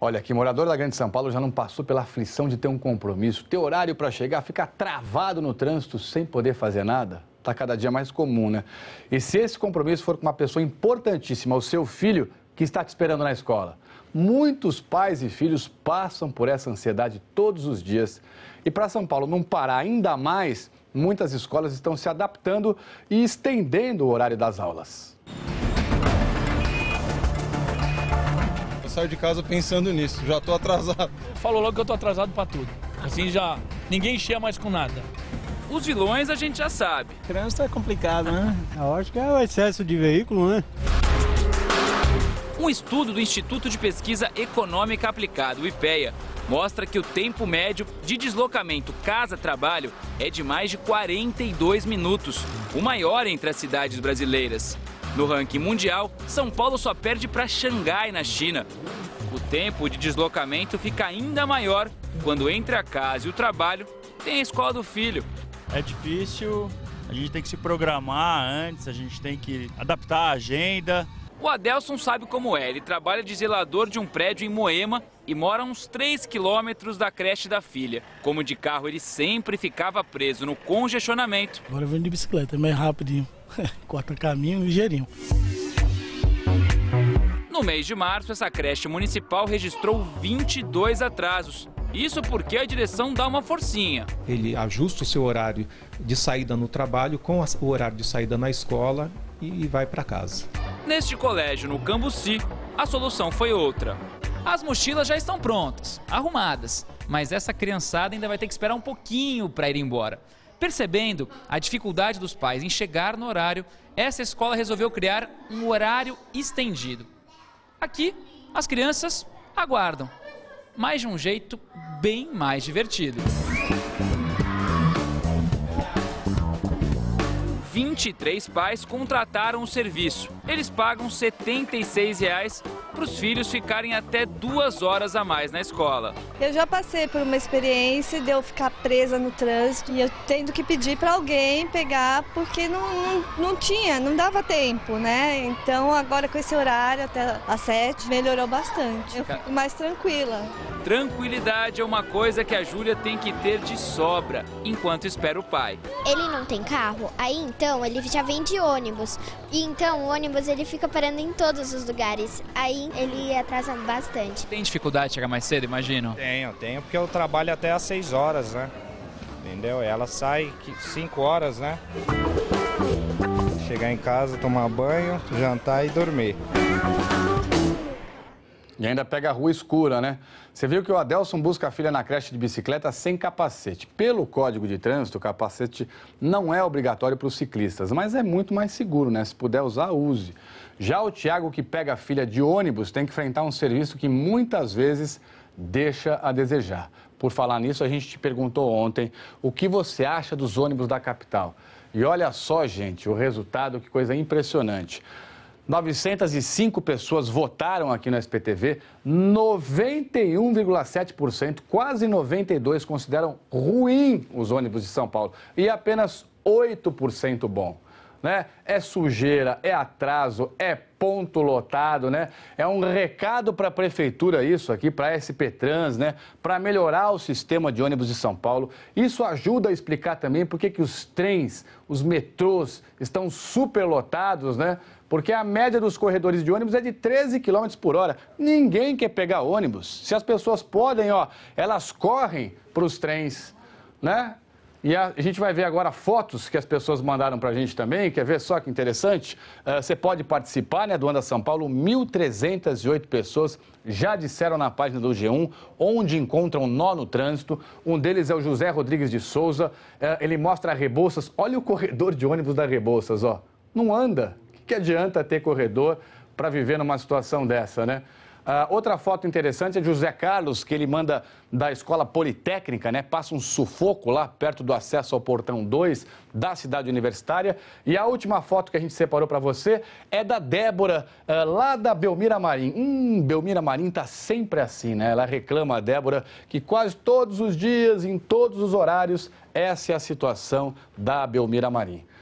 Olha, que morador da Grande São Paulo já não passou pela aflição de ter um compromisso, ter horário para chegar, ficar travado no trânsito sem poder fazer nada? Está cada dia mais comum, né? E se esse compromisso for com uma pessoa importantíssima, o seu filho, que está te esperando na escola? Muitos pais e filhos passam por essa ansiedade todos os dias. E para São Paulo não parar ainda mais, muitas escolas estão se adaptando e estendendo o horário das aulas. Eu saio de casa pensando nisso, já estou atrasado. Falou logo que eu estou atrasado para tudo. Assim já ninguém enchia mais com nada. Os vilões a gente já sabe. O trânsito é complicado, né? Eu acho que é o excesso de veículo, né? Um estudo do Instituto de Pesquisa Econômica Aplicada, o IPEA, mostra que o tempo médio de deslocamento casa-trabalho é de mais de 42 minutos, o maior entre as cidades brasileiras. No ranking mundial, São Paulo só perde para Xangai, na China. O tempo de deslocamento fica ainda maior quando entre a casa e o trabalho tem a escola do filho. É difícil, a gente tem que se programar antes, a gente tem que adaptar a agenda. O Adelson sabe como é, ele trabalha de zelador de um prédio em Moema e mora a uns 3 quilômetros da creche da filha. Como de carro, ele sempre ficava preso no congestionamento. Agora eu venho de bicicleta, é mais rapidinho, corta caminho ligeirinho. No mês de março, essa creche municipal registrou 22 atrasos. Isso porque a direção dá uma forcinha. Ele ajusta o seu horário de saída no trabalho com o horário de saída na escola e vai para casa. Neste colégio, no Cambuci, a solução foi outra. As mochilas já estão prontas, arrumadas, mas essa criançada ainda vai ter que esperar um pouquinho para ir embora. Percebendo a dificuldade dos pais em chegar no horário, essa escola resolveu criar um horário estendido. Aqui, as crianças aguardam, mas de um jeito bem mais divertido. 23 pais contrataram o serviço. Eles pagam R$ 76 para os filhos ficarem até 2 horas a mais na escola. Eu já passei por uma experiência de eu ficar presa no trânsito e eu tendo que pedir para alguém pegar porque não dava tempo, né? Então agora com esse horário até às 7 melhorou bastante. Eu fico mais tranquila. Tranquilidade é uma coisa que a Júlia tem que ter de sobra enquanto espera o pai. Ele não tem carro, aí então ele já vem de ônibus. E então o ônibus ele fica parando em todos os lugares. Aí ele atrasa bastante. Tem dificuldade de chegar mais cedo, imagino? Tenho, porque eu trabalho até às 6 horas, né? Entendeu? Ela sai 5 horas, né? Chegar em casa, tomar banho, jantar e dormir. E ainda pega a rua escura, né? Você viu que o Adelson busca a filha na creche de bicicleta sem capacete. Pelo Código de Trânsito, o capacete não é obrigatório para os ciclistas, mas é muito mais seguro, né? Se puder usar, use. Já o Tiago, que pega a filha de ônibus, tem que enfrentar um serviço que muitas vezes deixa a desejar. Por falar nisso, a gente te perguntou ontem o que você acha dos ônibus da capital. E olha só, gente, o resultado, que coisa impressionante. 905 pessoas votaram aqui no SPTV, 91,7%, quase 92% consideram ruim os ônibus de São Paulo e apenas 8% bom, né? É sujeira, é atraso, é ponto lotado, né? É um recado para a prefeitura isso aqui, para a SP Trans, né? Para melhorar o sistema de ônibus de São Paulo. Isso ajuda a explicar também por que os trens, os metrôs estão superlotados, né? Porque a média dos corredores de ônibus é de 13 km por hora. Ninguém quer pegar ônibus. Se as pessoas podem, elas correm para os trens, né? E a gente vai ver agora fotos que as pessoas mandaram para a gente também. Quer ver só que interessante? Você pode participar, né, do Anda São Paulo. 1.308 pessoas já disseram na página do G1 onde encontram nó no trânsito. Um deles é o José Rodrigues de Souza. Ele mostra a Rebouças. Olha o corredor de ônibus da Rebouças, ó. Não anda. O que adianta ter corredor para viver numa situação dessa, né? Outra foto interessante é de José Carlos, que ele manda da Escola Politécnica, né? Passa um sufoco lá perto do acesso ao portão 2 da cidade universitária. E a última foto que a gente separou para você é da Débora, lá da Belmira Marim. Belmira Marim tá sempre assim, né? Ela reclama, a Débora, que quase todos os dias, em todos os horários, essa é a situação da Belmira Marim.